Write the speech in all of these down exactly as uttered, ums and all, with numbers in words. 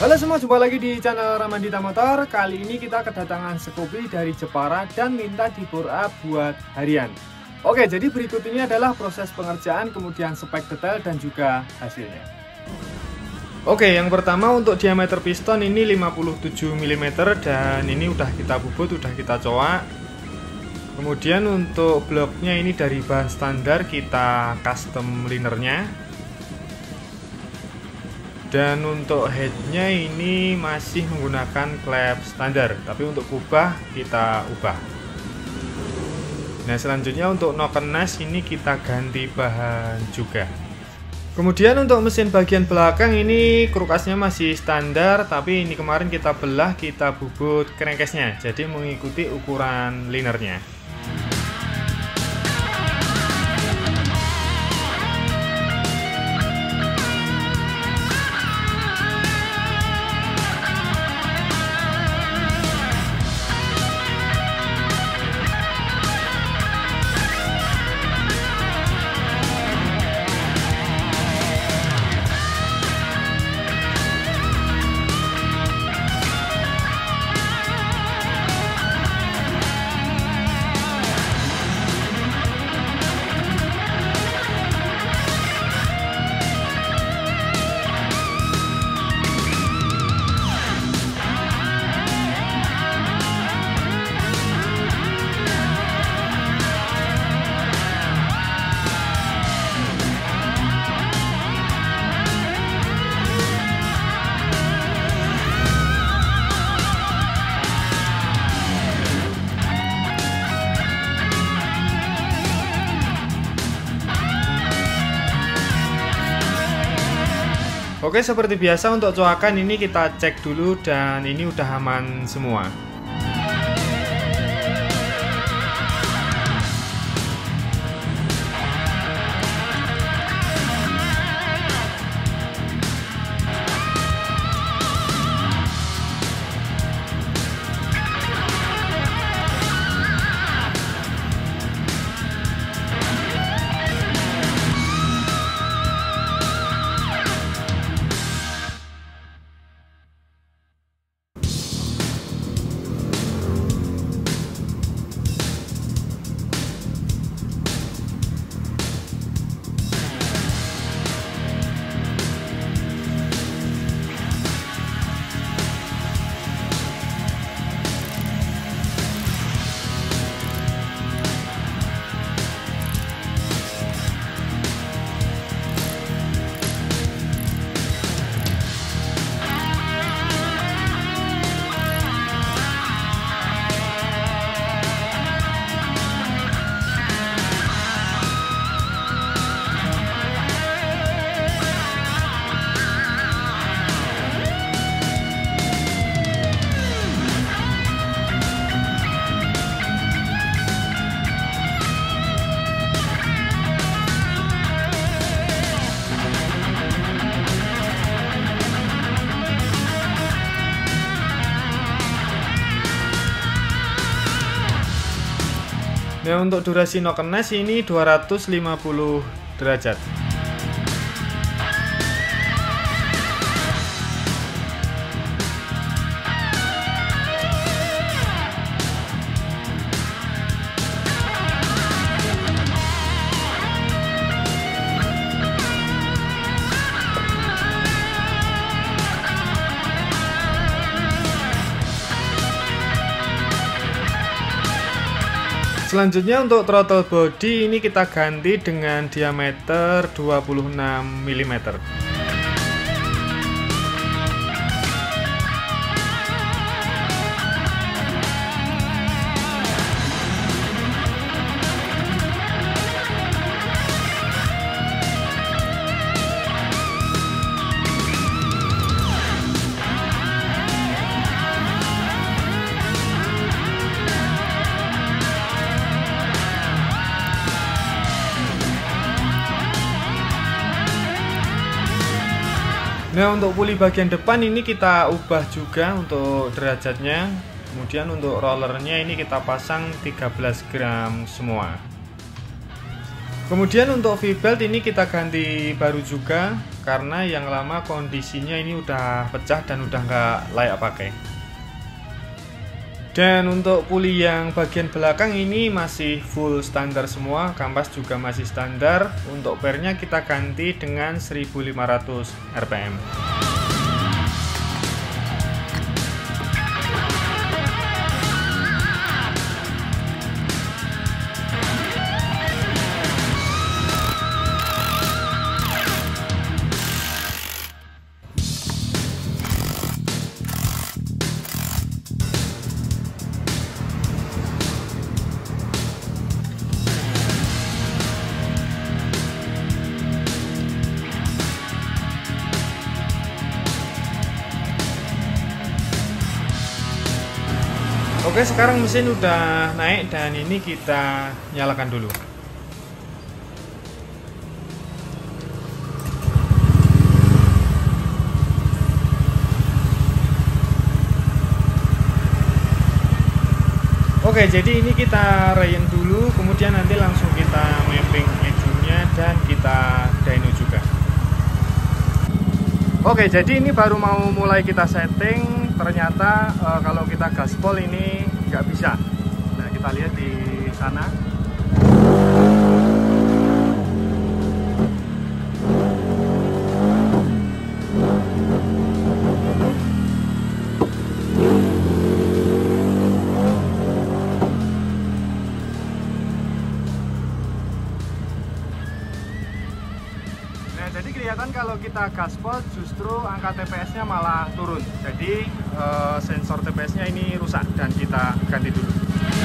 Halo semua, jumpa lagi di channel Ramandita Motor. Kali ini kita kedatangan Scoopy dari Jepara dan minta di bore up buat harian. Oke, jadi berikut ini adalah proses pengerjaan, kemudian spek detail dan juga hasilnya. Oke, yang pertama untuk diameter piston ini lima puluh tujuh milimeter dan ini udah kita bubut, udah kita coak. Kemudian untuk bloknya ini dari bahan standar, kita custom linernya. Dan untuk headnya ini masih menggunakan klep standar, tapi untuk kubah kita ubah. Nah, selanjutnya untuk noken nas ini kita ganti bahan juga. Kemudian untuk mesin bagian belakang ini krukasnya masih standar, tapi ini kemarin kita belah, kita bubut crankcase-nya, jadi mengikuti ukuran linernya. Oke, seperti biasa untuk coakan ini kita cek dulu dan ini udah aman semua. Nah, untuk durasi noken nas ini dua ratus lima puluh derajat. Selanjutnya untuk throttle body ini kita ganti dengan diameter dua puluh enam milimeter. Nah, untuk puli bagian depan ini kita ubah juga untuk derajatnya. Kemudian untuk rollernya ini kita pasang tiga belas gram semua. Kemudian untuk V-belt ini kita ganti baru juga, karena yang lama kondisinya ini udah pecah dan udah nggak layak pakai. Dan untuk puli yang bagian belakang ini masih full standar semua, kampas juga masih standar. Untuk pernya kita ganti dengan seribu lima ratus R P M. Oke, sekarang mesin udah naik dan ini kita nyalakan dulu. Oke, jadi ini kita rain dulu, kemudian nanti langsung kita mapping mediumnya dan kita dyno juga. Oke, jadi ini baru mau mulai kita setting. Ternyata e, kalau kita gaspol ini nggak bisa. Nah, kita lihat di sana. Jadi kelihatan kalau kita gaspol justru angka T P S-nya malah turun. Jadi e, sensor T P S-nya ini rusak dan kita ganti dulu.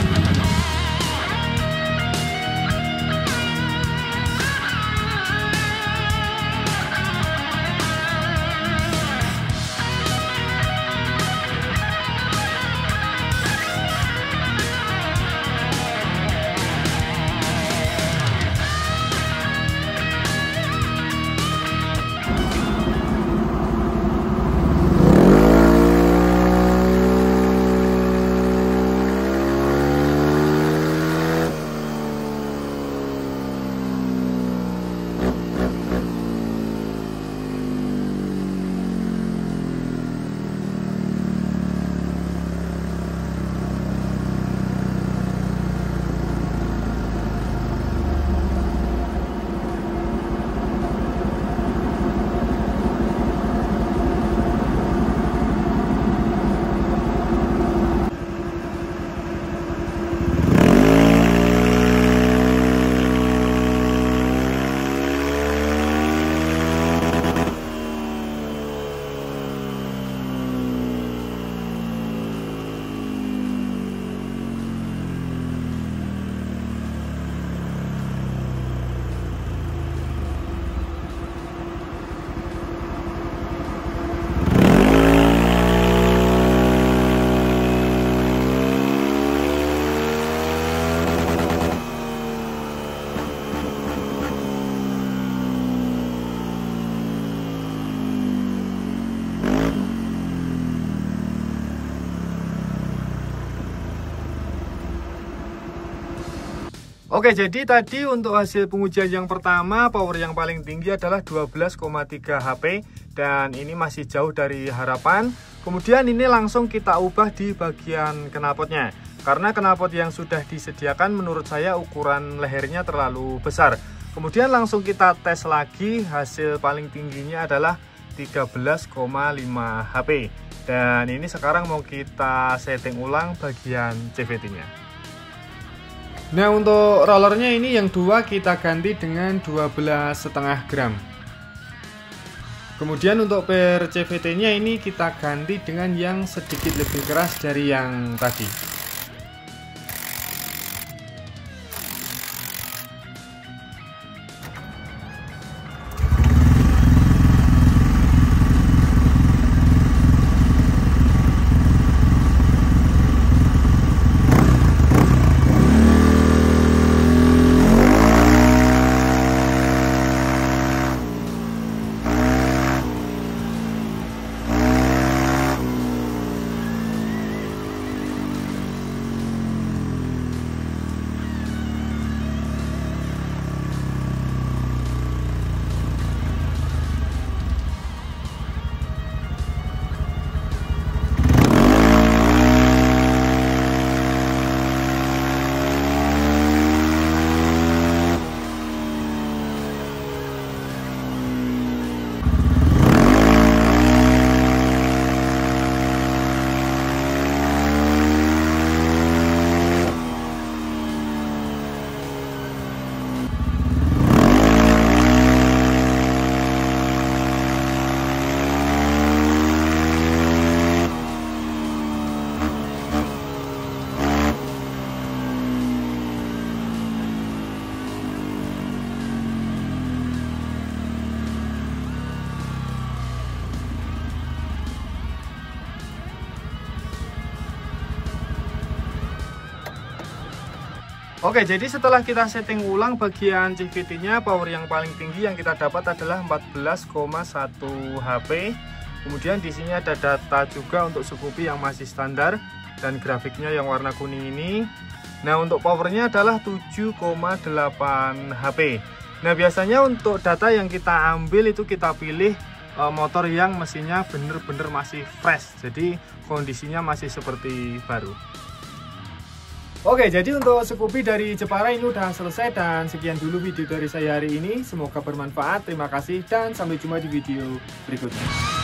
Oke, jadi tadi untuk hasil pengujian yang pertama, power yang paling tinggi adalah dua belas koma tiga H P dan ini masih jauh dari harapan. Kemudian ini langsung kita ubah di bagian knalpotnya, karena knalpot yang sudah disediakan menurut saya ukuran lehernya terlalu besar. Kemudian langsung kita tes lagi, hasil paling tingginya adalah tiga belas koma lima H P dan ini sekarang mau kita setting ulang bagian C V T-nya. Nah, untuk rollernya ini yang dua kita ganti dengan dua belas koma lima gram. Kemudian untuk per C V T-nya ini kita ganti dengan yang sedikit lebih keras dari yang tadi. Oke, jadi setelah kita setting ulang bagian C V T-nya, power yang paling tinggi yang kita dapat adalah empat belas koma satu H P. Kemudian di sini ada data juga untuk Scoopy yang masih standar dan grafiknya yang warna kuning ini. Nah, untuk powernya adalah tujuh koma delapan H P. Nah, biasanya untuk data yang kita ambil itu kita pilih e, motor yang mesinnya bener-bener masih fresh. Jadi kondisinya masih seperti baru. Oke, jadi untuk Scoopy dari Jepara ini udah selesai, dan sekian dulu video dari saya hari ini. Semoga bermanfaat. Terima kasih dan sampai jumpa di video berikutnya.